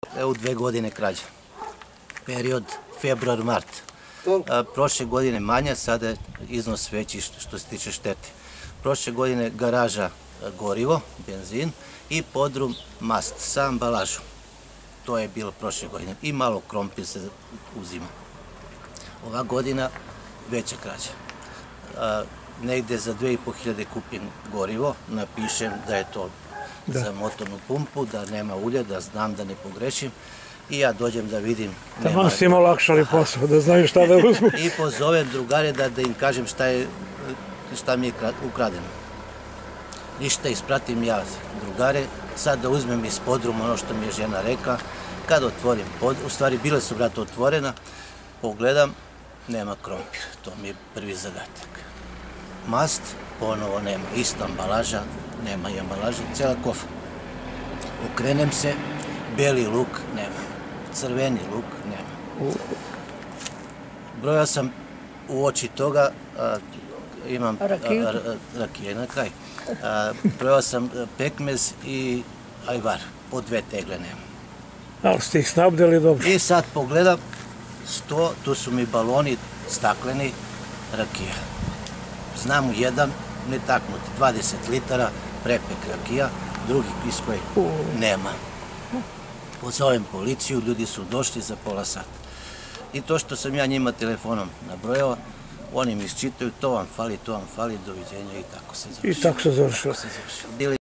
Evo 2 godine krađa. Period februar-mart. Prošle godine manja, sada je iznos veći što se tiče štete. Prošle godine garaža gorivo, benzin i podrum mast sa ambalažom. To je bilo prošle godine. I malo krompir se uzima. Ova godina veća krađa. Negde za 2.500 kupim gorivo, napišem da je to za motornu pumpu, da nema ulja, da znam da ne pogrešim i ja dođem da vidim. Tamo si im olakšali posao, da znaju šta da uzmu. I pozovem drugare da im kažem šta mi je ukradeno. Ništa, ispratim ja drugare, sad da uzmem iz podruma ono što mi je žena rekla, kad otvorim, u stvari bile su vrata otvorena, pogledam, nema krompira, to mi je prvi zadatak. Mast, ponovo nema, isto ambalaža, nema i ambalaža, cijela kofa. Okrenem se, beli luk nema, crveni luk nema. Brojao sam u oči toga, imam rakije na kraj, brojao sam pekmez i ajvar, po 2 tegle nema. Ali ste ih snabdeli dobro. I sad pogledam, 100, tu su mi baloni stakleni rakija. Znam jedan netaknuti, 20 litara prepek rakija, drugi iz kojeg nema. Pozovem policiju, ljudi su došli za pola sata. I to što sam ja njima telefonom nabrojao, oni mi isčitaju, to vam fali, doviđenja i tako se završi. I tako se završilo.